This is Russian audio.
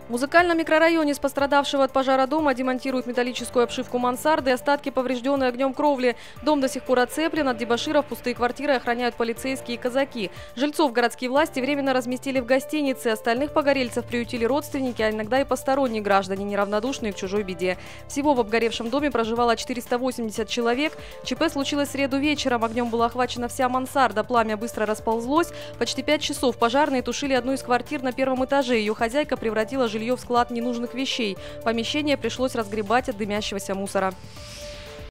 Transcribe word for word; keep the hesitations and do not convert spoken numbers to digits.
В музыкальном микрорайоне с пострадавшего от пожара дома демонтируют металлическую обшивку мансарды и остатки поврежденной огнем кровли. Дом до сих пор оцеплен, от дебоширов пустые квартиры охраняют полицейские и казаки. Жильцов городские власти временно разместили в гостинице. Остальных погорельцев приютили родственники, а иногда и посторонние граждане, неравнодушные к чужой беде. Всего в обгоревшем доме проживало четыреста восемьдесят человек. ЧП случилось в среду вечером. Огнем была охвачена вся мансарда. Пламя быстро расползлось. Почти пять часов пожарные тушили одну из квартир на первом этаже. Ее хозяйка превратила жилье в склад ненужных вещей. Помещение пришлось разгребать от дымящегося мусора.